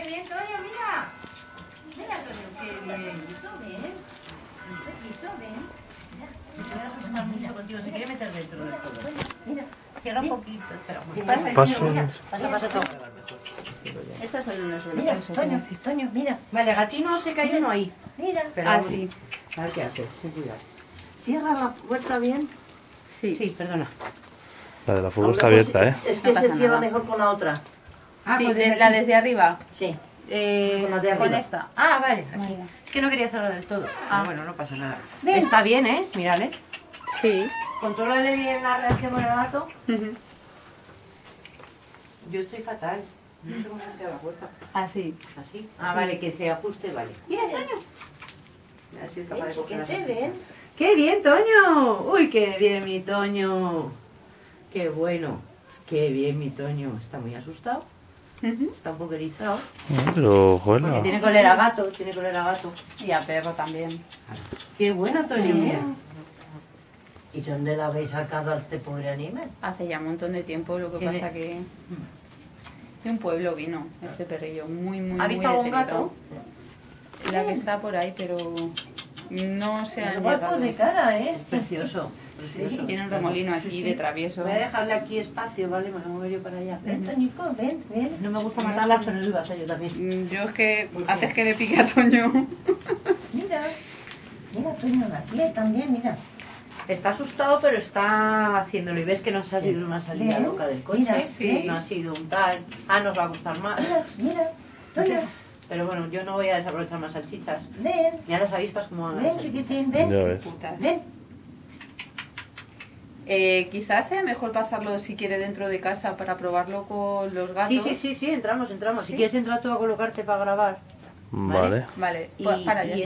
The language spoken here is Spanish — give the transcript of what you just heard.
bien, Toño, mira. Mira, Toño, qué bien. Ven. Ven. Se va a asustar mucho contigo, se quiere meter dentro del todo. Mira, cierra un poquito, espera. Pasa todo. Estas son unas Mira, Toño, mira. Vale, gatino se cayó uno ahí. Mira. Ah, sí. A ver qué hace, ten cuidado. Cierra la puerta bien. Sí. Sí, perdona. La de la furgo está abierta, ¿eh? Es que No se pasa cierra nada. mejor con la otra. Sí, pues la desde arriba. Sí. Con la de Con arriba. esta. Ah, vale. Aquí. Vale. Es que no quería cerrar del todo. Ah, bueno, no pasa nada. Ven. Está bien, ¿eh? Mírale. Sí. Contrólale bien la reacción con el gato. Yo estoy fatal. No sé cómo se cierra la puerta. Así. Así. Ah, vale, que se ajuste, vale. Bien, Toño. A ver si es capaz Ven, de coger chiquete, las ven. ¡Qué bien, Toño! ¡Uy, qué bien, mi Toño! ¡Qué bueno! ¡Qué bien, mi Toño! Está muy asustado. Está un poco erizado. Pero, joder, Porque no. tiene cólera a gato. Y a perro también. ¡Qué bueno, Toño! Mira. ¿Y dónde la habéis sacado a este pobre animal? Hace ya un montón de tiempo, lo que Tiene- pasa que de un pueblo vino este perrillo, muy ¿Ha visto algún gato? La que está por ahí, pero no se Es han guapo llegado. de cara, ¿eh? Es precioso. precioso. Tiene un remolino aquí Sí. de travieso. Voy a dejarle aquí espacio, ¿vale? Me lo muevo yo para allá. Ven, Toñico, ven. No me gusta matarlas, pero lo iba a hacer yo también. Yo es que haces que le pique a Toño. Mira, Toño, aquí hay también, mira. Está asustado, pero está haciéndolo. Y ves que no ha salido una salida Ven, loca del coche. mira, sí. No ha sido un tal. Ah, nos va a costar más. Mira, Toño, Pero bueno, yo no voy a desaprovechar más salchichas. ven. Mira las avispas como van. Ven, chiquitín, ven. Ya ves. Putas. Ven. Quizás sea mejor pasarlo si quiere dentro de casa para probarlo con los gatos. Sí, entramos. Si quieres entrar tú a colocarte para grabar. Vale. Vale, Y- para, ya y